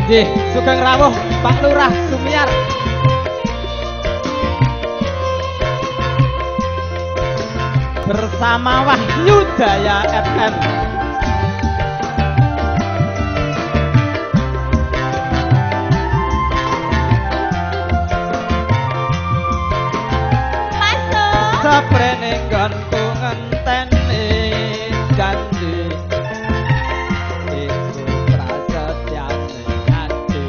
Nggih, sugeng rawuh Pak Lurah Sumiar. Bersama Wahyu Daya FM. Masuk. Saprene nggonku ngenteni janji. Iku prasetyane ati.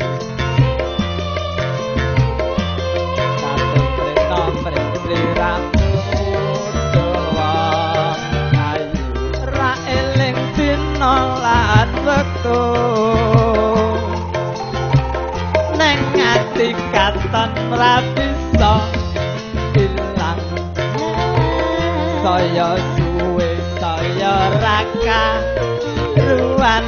Satu prita priramu doa ayu ra eling dina lan wektu. Neng ati katon ra bisa ilang. Saya suwe saya raka ruan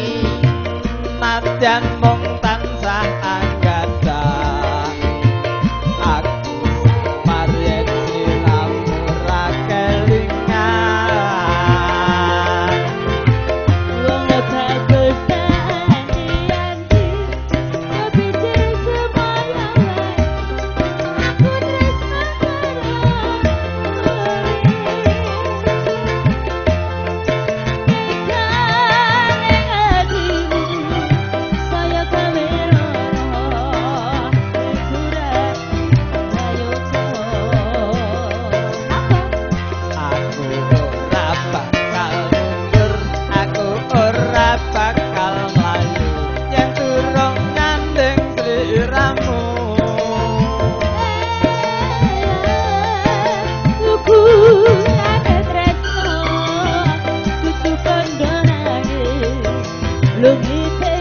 nadyan mung tansah anggadang aku marien siramu ra kelingan Wong bagus janji-janji kepikir semayangan aku tresno saya kamera surat ayo aku ora bakal mundur aku ora bakal mlayu yen durung ngandeng sliramu hubungane tresno kudu kandhane lumite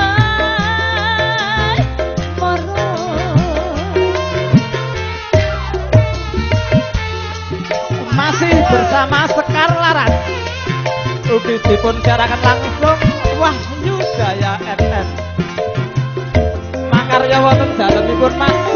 hai moro masih bersama Sekar Laras ugi dipun siaraken langsung Wahyu Daya FM makarya wonten dalemipun Mas